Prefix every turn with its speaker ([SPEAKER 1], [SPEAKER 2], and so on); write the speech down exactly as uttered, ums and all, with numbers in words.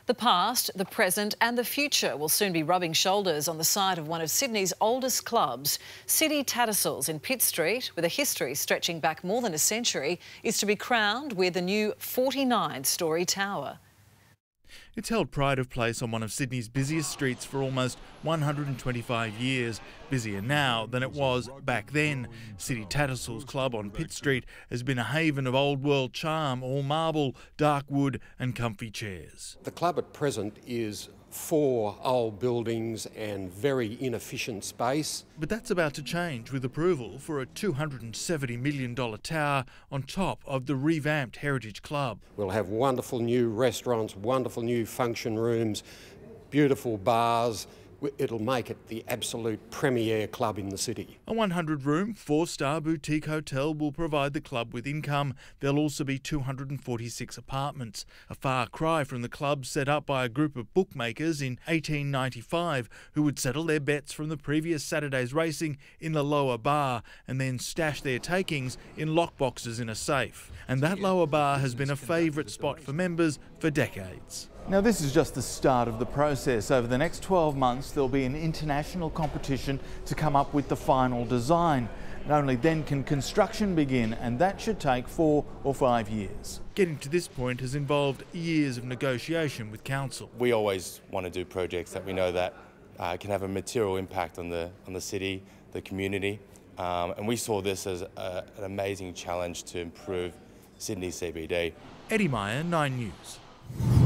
[SPEAKER 1] The past, the present and the future will soon be rubbing shoulders on the site of one of Sydney's oldest clubs. City Tattersalls in Pitt Street, with a history stretching back more than a century, is to be crowned with a new forty-nine storey tower.
[SPEAKER 2] It's held pride of place on one of Sydney's busiest streets for almost one hundred twenty-five years, busier now than it was back then. City Tattersalls Club on Pitt Street has been a haven of old world charm, all marble, dark wood and comfy chairs.
[SPEAKER 3] The club at present is four old buildings and very inefficient space.
[SPEAKER 2] But that's about to change with approval for a two hundred seventy million dollars tower on top of the revamped Heritage Club.
[SPEAKER 3] We'll have wonderful new restaurants, wonderful new function rooms, beautiful bars. It'll make it the absolute premier club in the city.
[SPEAKER 2] A one hundred room, four-star boutique hotel will provide the club with income. There'll also be two hundred forty-six apartments, a far cry from the club set up by a group of bookmakers in eighteen ninety-five who would settle their bets from the previous Saturday's racing in the lower bar and then stash their takings in lockboxes in a safe. And that lower bar has been a favourite spot for members for decades. Now, this is just the start of the process. Over the next twelve months, there'll be an international competition to come up with the final design. And only then can construction begin, and that should take four or five years. Getting to this point has involved years of negotiation with council.
[SPEAKER 4] We always want to do projects that we know that uh, can have a material impact on the on the city, the community, um, and we saw this as a, an amazing challenge to improve Sydney C B D.
[SPEAKER 2] Eddie Meyer, Nine News.